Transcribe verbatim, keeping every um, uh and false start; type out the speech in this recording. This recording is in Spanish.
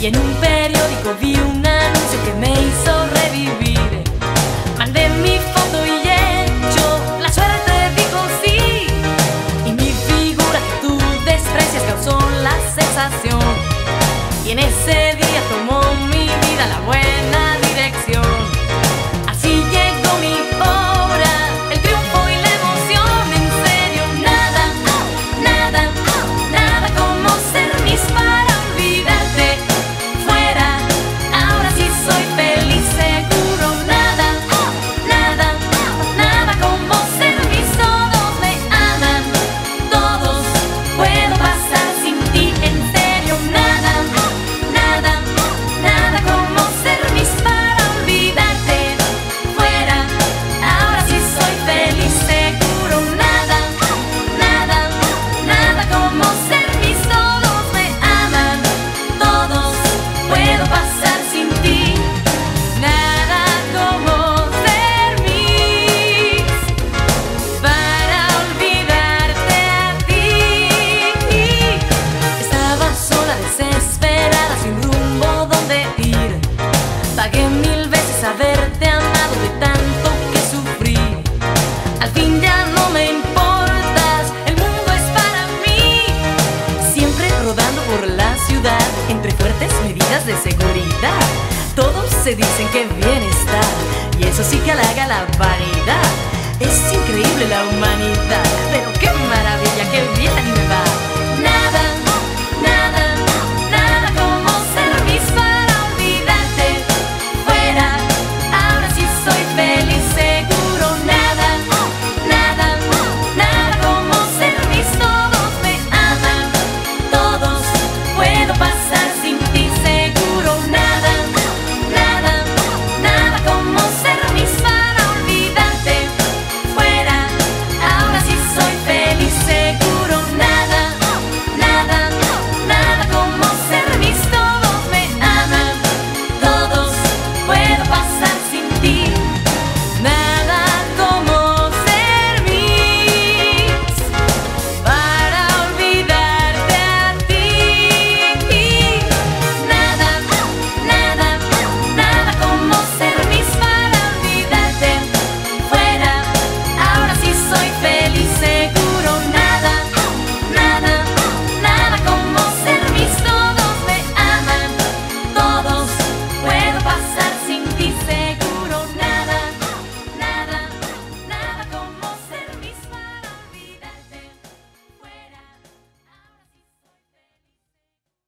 y en un periódico vi un anuncio que me hizo revivir. Mandé mi foto y hecho, la suerte dijo sí, y mi figura que tú desprecias causó la sensación, y en ese día tomó mi vida la buena dirección. Así llegó mi hora, el triunfo y la emoción. En serio, nada, oh, nada, oh, nada como ser Miss para olvidarte. Fuera, ahora sí soy feliz, seguro. Nada, oh, nada, oh, nada como ser Miss. Todos me aman, todos puedo pasar sin ti. En serio, nada, oh, nada, oh, nada como ser Miss para olvidarte. Fuera, ahora sí soy feliz, seguro. Nada, oh, nada, oh, nada como ser Miss. Todos me aman, todos puedo pasar sin ti. Nada como ser Miss para olvidarte a ti. Estaba sola, desesperada, sin rumbo donde ir. Pagué mil veces haberte amado de tanto que sufrí. Al fin ya no me importas, el mundo es para mí. Siempre rodando por la ciudad, entre fuertes medidas de seguridad. Todos se dicen que bien está, y eso sí que halaga la vanidad. Es increíble la humanidad.